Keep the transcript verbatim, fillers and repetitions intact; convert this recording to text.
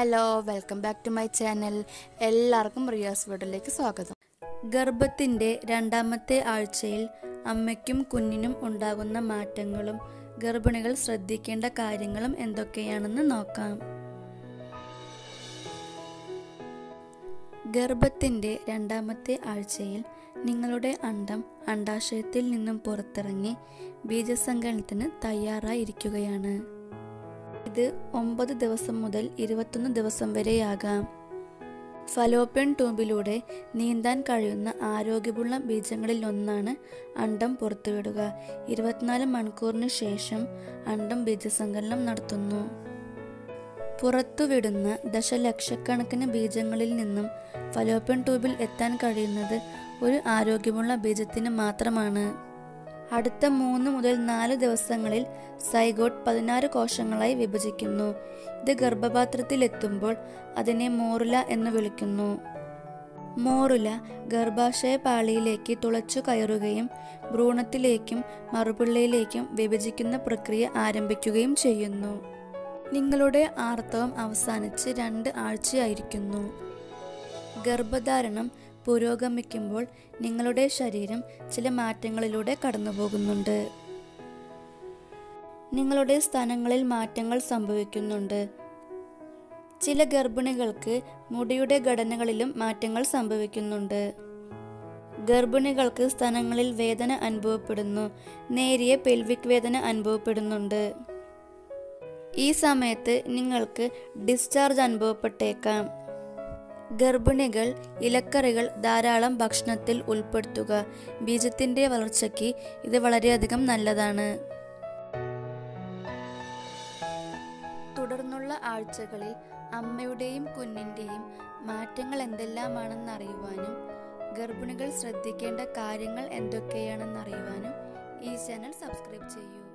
Hello, welcome back to my channel. എല്ലാവർക്കും റിയാസ് വീഡിയോയിലേക്ക് സ്വാഗതം. ഗർഭത്തിൻ്റെ രണ്ടാമത്തെ ആഴ്ചയിൽ അമ്മയ്ക്കും കുഞ്ഞിനും ഉണ്ടാകുന്ന മാറ്റങ്ങളും ഗർഭിണികൾ ശ്രദ്ധിക്കേണ്ട കാര്യങ്ങളും എന്തൊക്കെയാണെന്ന് നോക്കാം. ഗർഭത്തിൻ്റെ രണ്ടാമത്തെ ആഴ്ചയിൽ നിങ്ങളുടെ അണ്ഡം അണ്ഡാശയത്തിൽ നിന്നും പുറത്തിറങ്ങി ബീജസങ്കലനത്തിന് തയ്യാറായിരിക്കുകയാണ്. ഇത് ഒമ്പത് ദിവസം മുതൽ ഇരുപത്തൊന്ന് ദിവസം വരെയാകാം. ഫലോപ്യൻ ട്യൂബിലൂടെ നീന്താൻ കഴിയുന്ന ആരോഗ്യമുള്ള ബീജങ്ങളിൽ ഒന്നാണ് അണ്ഡം പുറത്തുവിടുക. ഇരുപത്തിനാല് മണിക്കൂറിന് ശേഷം അണ്ഡം ബീജസങ്കലനം നടത്തുന്നു. പുറത്തുവിടുന്ന ദശലക്ഷക്കണക്കിന് ബീജങ്ങളിൽ നിന്നും ഫലോപ്യൻ ട്യൂബിൽ എത്താൻ കഴിയുന്നത് ഒരു ആരോഗ്യമുള്ള ബീജത്തിന് മാത്രമാണ്. അടുത്ത മൂന്ന് മുതൽ നാല് ദിവസങ്ങളിൽ സൈഗോട്ട് പതിനാറ് കോശങ്ങളായി വിഭജിക്കുന്നു. ഇത് ഗർഭപാത്രത്തിൽ എത്തുമ്പോൾ അതിനെ മോറുല എന്ന് വിളിക്കുന്നു. മോറുല ഗർഭാശയ പാളിയിലേക്ക് തുളച്ചു കയറുകയും ഭ്രൂണത്തിലേക്കും മറുപിള്ളയിലേക്കും വിഭജിക്കുന്ന പ്രക്രിയ ആരംഭിക്കുകയും ചെയ്യുന്നു. നിങ്ങളുടെ ആർത്തവം അവസാനിച്ച് രണ്ട് ആഴ്ചയായിരിക്കുന്നു. ഗർഭധാരണം പുരോഗമിക്കുമ്പോൾ നിങ്ങളുടെ ശരീരം ചില മാറ്റങ്ങളിലൂടെ കടന്നുപോകുന്നുണ്ട്. നിങ്ങളുടെ സ്തനങ്ങളിൽ മാറ്റങ്ങൾ സംഭവിക്കുന്നുണ്ട്. ചില ഗർഭിണികൾക്ക് മുടിയുടെ ഘടനകളിലും മാറ്റങ്ങൾ സംഭവിക്കുന്നുണ്ട്. ഗർഭിണികൾക്ക് സ്തനങ്ങളിൽ വേദന അനുഭവപ്പെടുന്നു. നേരിയ പെൽവിക് വേദന അനുഭവപ്പെടുന്നുണ്ട്. ഈ സമയത്ത് നിങ്ങൾക്ക് ഡിസ്ചാർജ് അനുഭവപ്പെട്ടേക്കാം. ഗർഭിണികൾ ഇലക്കറികൾ ധാരാളം ഭക്ഷണത്തിൽ ഉൾപ്പെടുത്തുക. ബീജത്തിൻ്റെ വളർച്ചയ്ക്ക് ഇത് വളരെയധികം നല്ലതാണ്. തുടർന്നുള്ള ആഴ്ചകളിൽ അമ്മയുടെയും കുഞ്ഞിൻ്റെയും മാറ്റങ്ങൾ എന്തെല്ലാമാണെന്ന് അറിയുവാനും ഗർഭിണികൾ ശ്രദ്ധിക്കേണ്ട കാര്യങ്ങൾ എന്തൊക്കെയാണെന്ന് അറിയുവാനും ഈ ചാനൽ സബ്സ്ക്രൈബ് ചെയ്യൂ.